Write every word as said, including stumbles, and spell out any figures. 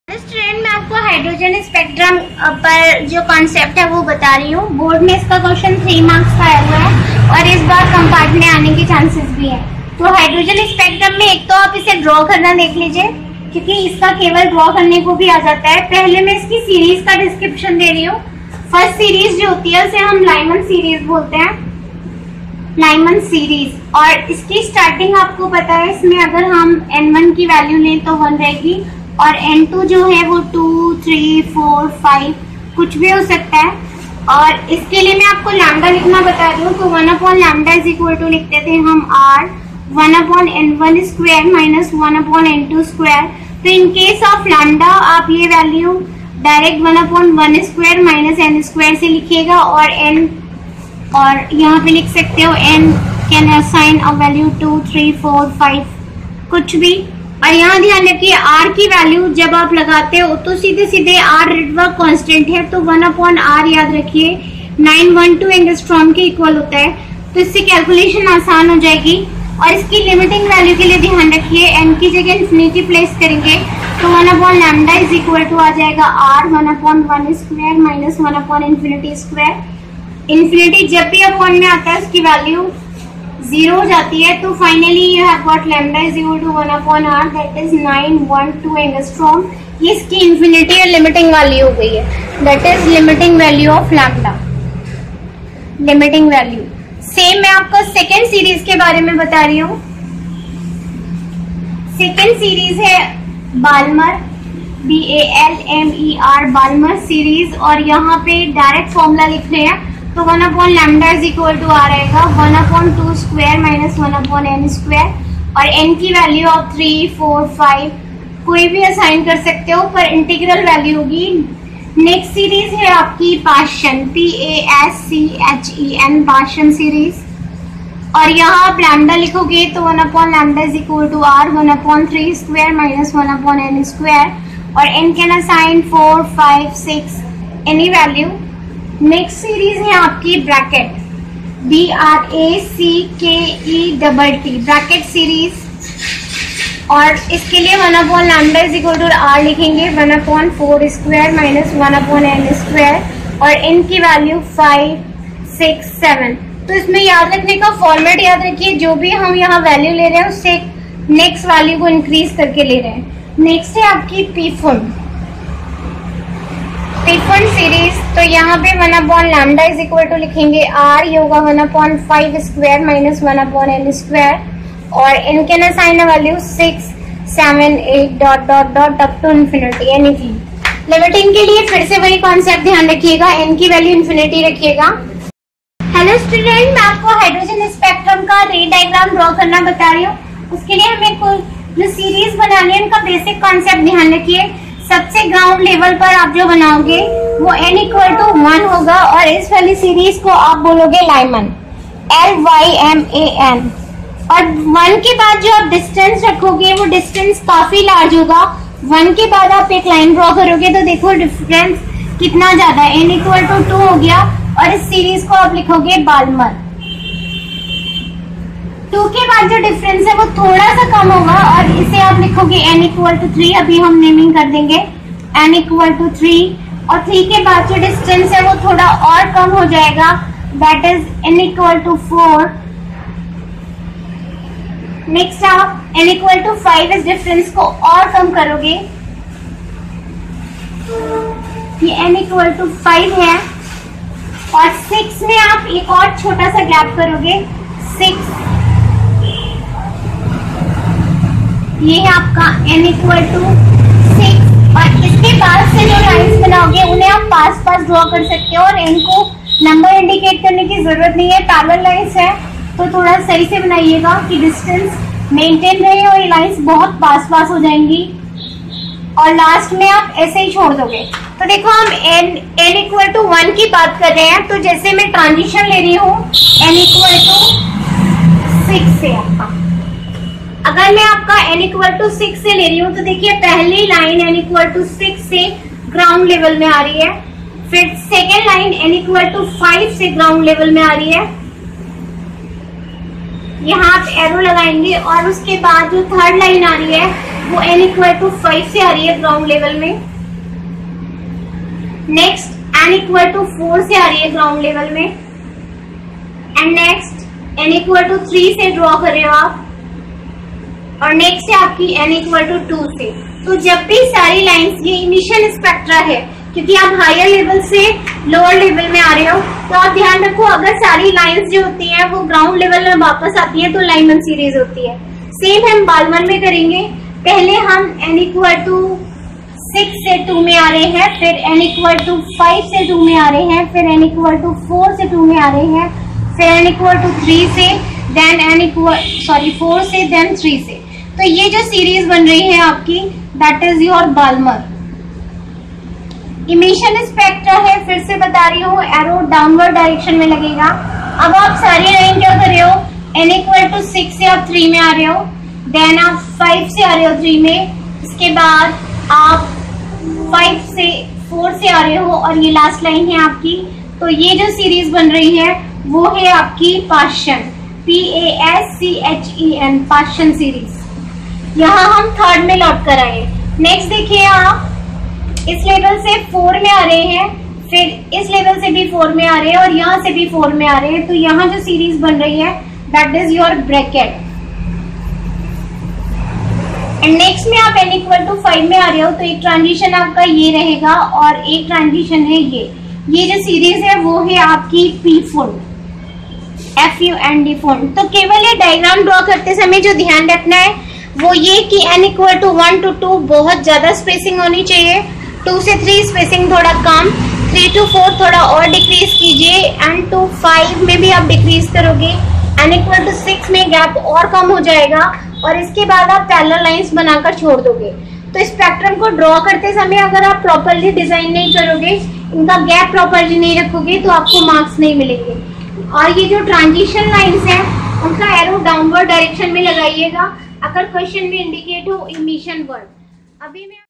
Student मैं आपको hydrogen spectrum पर जो कॉन्सेप्ट है वो बता रही हूँ। बोर्ड में इसका क्वेश्चन थ्री मार्क्स का आया हुआ है और इस बार कंपार्ट में आने के चांसेस भी है। तो हाइड्रोजन स्पेक्ट्रम में एक तो आप इसे ड्रॉ करना देख लीजिए, क्योंकि इसका केवल ड्रॉ करने को भी आ जाता है। पहले मैं इसकी सीरीज का डिस्क्रिप्शन दे रही हूँ। फर्स्ट सीरीज जो होती है उसे हम लाइमन सीरीज बोलते हैं, लाइमन सीरीज। और इसकी स्टार्टिंग आपको पता है, इसमें अगर हम एन वन की वैल्यू लें तो वन रहेगी और एन टू जो है वो टू, थ्री, फोर, फाइव कुछ भी हो सकता है। और इसके लिए मैं आपको लैम्डा लिखना बता रही हूँ। तो one upon lambda is equal to लिखते थे हम R one upon n one square minus one upon n two square. तो इन केस ऑफ लैम्डा आप ये value direct one upon one square minus n square से लिखिएगा और N और यहाँ पे लिख सकते हो n can assign a value two, three, four, five कुछ भी। और यहाँ ध्यान रखिए आर की वैल्यू जब आप लगाते हो तो सीधे सीधे आर रिडवर्क कांस्टेंट है, तो वन अपॉन आर याद रखिए नाइन वन टू एंगस्ट्रॉम के इक्वल होता है। तो इससे कैलकुलेशन आसान हो जाएगी। और इसकी लिमिटिंग वैल्यू के लिए ध्यान रखिए एन की जगह इन्फिनिटी प्लेस करेंगे तो one upon lambda is equal to आ जाएगा R one upon one square minus one upon infinity square. Infinity जब भी अपॉन में आता है उसकी वैल्यू जीरो हो जाती है। तो finally you have got lambda is equal to one upon R that is nine one two angstrom. ये इसकी इन्फिनिटी और लिमिटिंग वैल्यू हो गई है, that is limiting value of lambda, limiting value. Same मैं आपको सेकेंड सीरीज के बारे में बता रही हूँ। सेकेंड सीरीज है Balmer, B A L M E R, Balmer series. और यहाँ पे डायरेक्ट फॉर्मूला लिख रहे हैं तो one upon lambda is equal to आ रहेगा one upon two square minus one upon n square. और एन की value of three, four, five कोई भी असाइन कर सकते हो, पर इंटीग्रल वैल्यू होगी। नेक्स्ट सीरीज है आपकी Paschen, P A S C H E N, Paschen series. और यहाँ आप लैम्डा लिखोगे तो one upon lambda is equal to R one upon three square minus one upon n square. और n can assign four, five, six any value. Next series है आपकी Brackett, B R A C K E double T, Brackett series. और इसके लिए one upon lambda is equal to R लिखेंगे one upon four square minus one upon n square. और n की value five, six, seven. तो इसमें याद रखने का फॉर्मेट याद रखिए, जो भी हम यहाँ वैल्यू ले रहे हैं उससे नेक्स्ट वैल्यू को इंक्रीज करके ले रहे हैं। नेक्स्ट है आपकी पीफुन, पीफुन सीरीज। तो यहाँ पे one upon lambda is equal to लिखेंगे आर, ये होगा one upon five square minus one upon n square. और n can assign value six, seven, eight dot dot dot up to infinity anything. Limiting के लिए फिर से वही concept ध्यान रखिएगा, एन की वैल्यू इन्फिनिटी रखिएगा। हेलो स्टूडेंट, मैं आपको हाइड्रोजन स्पेक्ट्रम का रे डायग्राम ड्रॉ करना बता रही हूँ। उसके लिए हमें कोई जो सीरीज बनानी है उनका बेसिक कॉन्सेप्ट ध्यान रखिए। सबसे ग्राउंड लेवल पर आप जो बनाओगे वो n इक्वल टू वन होगा और इस वाली सीरीज को आप बोलोगे Lyman, L Y M A N. और वन के बाद जो आप डिस्टेंस रखोगे वो डिस्टेंस काफी लार्ज होगा। वन के बाद आप एक लाइन ड्रॉ करोगे तो देखो डिफरेंस कितना ज्यादा है, n इक्वल टू टू हो गया। और इस सीरीज को आप लिखोगे बाल्मर। टू के बाद जो डिफरेंस है वो थोड़ा सा कम होगा और इसे आप लिखोगे n इक्वल टू थ्री। अभी हम नेमिंग कर देंगे n इक्वल टू थ्री। और थ्री के बाद जो डिस्टेंस है वो थोड़ा और कम हो जाएगा, that is n equal to four. Next आप n इक्वल टू फाइव, इस डिफरेंस को और कम करोगे, ये n इक्वल टू फाइव है। और सिक्स में आप एक और छोटा सा गैप करोगे, सिक्स, ये है आपका n इक्वल टू सिक्स। और इसके बाद से जो लाइंस बनाओगे उन्हें आप पास पास ड्रॉ कर सकते हो और इनको नंबर इंडिकेट करने की जरूरत नहीं है, पैरेलल लाइंस है तो थोड़ा सही से बनाइएगा कि डिस्टेंस मेंटेन रहे और ये लाइंस बहुत पास पास हो जाएंगी। और लास्ट में आप ऐसे ही छोड़ दोगे। तो देखो हम n n equal to one की बात कर रहे हैं, तो जैसे मैं ट्रांजिशन ले रही हूँ n इक्वल टू सिक्स से आपका, अगर मैं आपका n इक्वल टू सिक्स से ले रही हूँ तो देखिए पहली line n equal to six से ग्राउंड लेवल में आ रही है, फिर second line n equal to five से ग्राउंड लेवल में आ रही है, यहाँ आप एरो लगाएंगे। और उसके बाद जो थर्ड लाइन आ रही है वो n इक्वल टू फाइव से आ रही है ग्राउंड लेवल में। Next n equal to four से आ रही है ग्राउंड लेवल में। And next n equal to three से ड्रॉ कर रहे हो आप, और नेक्स्ट है आपकी n इक्वल टू टू से। तो जब भी सारी लाइंस, ये इमिशन स्पेक्ट्रा है क्योंकि आप हायर लेवल से लोअर लेवल में आ रहे हो, तो आप ध्यान रखो अगर सारी लाइंस जो होती हैं वो ग्राउंड लेवल में वापस आती हैं तो लाइमन सीरीज होती है। सेम हम बालमर में करेंगे। पहले हम n इक्वल टू सिक्स से टू में आ रहे हैं, फिर n इक्वल टू फाइव से टू में आ रहे हैं, फिर n इक्वल टू फोर से टू में आ रहे हैं, फिर n इक्वल टू थ्री से, then n equal sorry four से, देन थ्री से। तो ये जो सीरीज बन रही है आपकी, that is your Balmer. Emission spectra है, फिर से बता रही हूँ, एरो डाउनवर्ड डायरेक्शन में लगेगा। अब आप सारी लाइन क्या कर रहे हो, n इक्वल टू सिक्स से आप थ्री में आ रहे हो, देन आप फाइव से आ रहे हो थ्री में, इसके बाद आप फाइव से फोर से आ रहे हो, और ये लास्ट लाइन है आपकी। तो ये जो सीरीज बन रही है वो है आपकी Paschen, P A S C H E N, Paschen series. यहाँ हम थर्ड में लौट कर आए। नेक्स्ट देखिए, आप इस लेवल से फोर में आ रहे हैं, फिर इस लेवल से भी फोर में आ रहे हैं, और यहाँ से भी फोर में आ रहे हैं। तो यहाँ जो सीरीज बन रही है that is your Brackett. And next में आप n इक्वल टू फाइव में आ रहे हो, तो एक ट्रांजिशन आपका ये रहेगा और एक ट्रांजिशन है ये। ये जो सीरीज है वो है आपकी Pfund, F U N D Pfund. तो केवल ये डायग्राम ड्रॉ करते समय जो ध्यान रखना है वो ये कि n equal to one to two बहुत ज्यादा स्पेसिंग होनी चाहिए, टू से थ्री स्पेसिंग थोड़ा कम, थ्री टू फोर थोड़ा और डिक्रीज कीजिए, एंड टू फाइव में भी आप डिक्रीज करोगे, n इक्वल टू सिक्स में गैप और कम हो जाएगा, और इसके बाद आप पैरेलल लाइंस बनाकर छोड़ दोगे। तो स्पेक्ट्रम को ड्रॉ करते समय अगर आप प्रॉपरली डिजाइन नहीं करोगे, इनका गैप प्रॉपरली नहीं रखोगे, तो आपको मार्क्स नहीं मिलेंगे। और ये जो ट्रांजिशन लाइंस हैं उनका एरो डाउनवर्ड डायरेक्शन में लगाइएगा अगर क्वेश्चन में इंडिकेट हो इमिशन वर्ड। अभी मैं